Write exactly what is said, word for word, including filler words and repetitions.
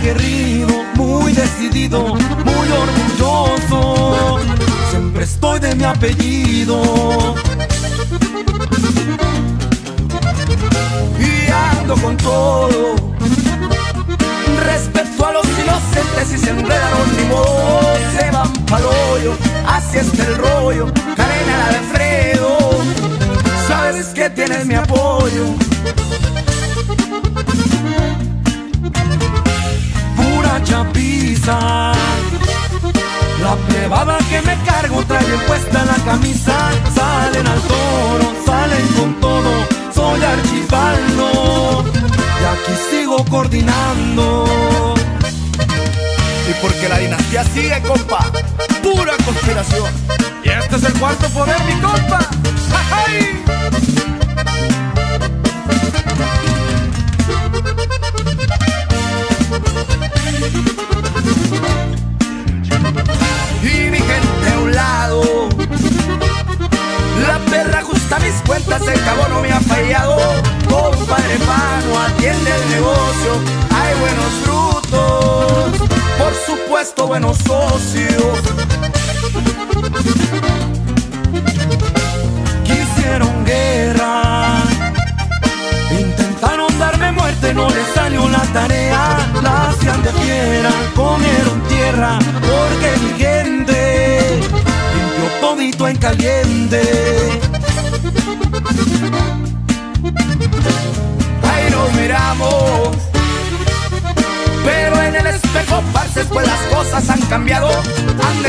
aguerrido, muy decidido, muy orgulloso. Siempre estoy de mi apellido. Y ando con todo. Respeto a los inocentes y se enredaron ni modo, se van pa'l hoyo, así está el rollo. Cadena la de Fredo, sabes que tienes mi apoyo. Pura chapiza, la plebada que me cargo trae bien puesta la camisa. Salen al toro, salen con todo, soy Archibaldo y aquí sigo coordinando. Y porque la dinastía sigue, compa, pura conspiración. Y este es el cuarto poder, mi compa. ¡Ay! Y mi gente a un lado, la perra ajusta mis cuentas, el cabo no me ha fallado. Compadre Pano atiende el negocio, hay buenos frutos, por supuesto buenos socios. Quisieron guerra, intentaron darme muerte, no les salió la tarea. La hacían de fiera, comieron tierra, porque mi gente limpió todito en caliente. Ahí nos miramos, pero en el espejo, parce, pues las cosas han cambiado. Han